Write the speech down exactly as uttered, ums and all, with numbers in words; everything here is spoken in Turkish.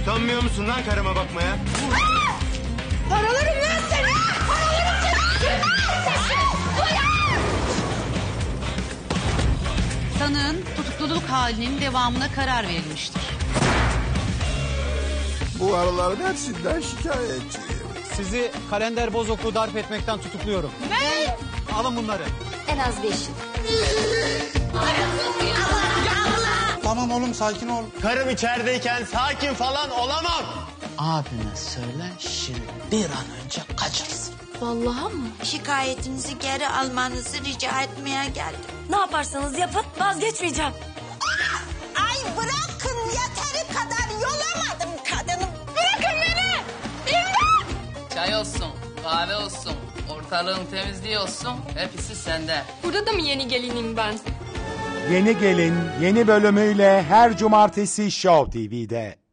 Utanmıyor musun lan karıma bakmaya? Paralarım lan seni! Paralarım seni! Sanığın tutukluluk halinin devamına karar verilmiştir. Bu araların hepsinden şikayetçiyim. Sizi kalender bozokluğu darp etmekten tutukluyorum. Ne? Alın bunları. En az beş yıl. Tamam oğlum sakin ol. Karım içerideyken sakin falan olamam. Abine söyle şimdi bir an önce kaçırsın. Vallahi mı? Şikayetinizi geri almanızı rica etmeye geldim. Ne yaparsanız yapın vazgeçmeyeceğim. Ay bırakın yeteri kadar yolamadım kadını. Bırakın beni! İmdat! Çay olsun, kahve olsun, ortalığın temizliği olsun, hepsi sende. Burada da mı yeni gelinim ben? Yeni Gelin yeni bölümüyle her cumartesi Show T V'de.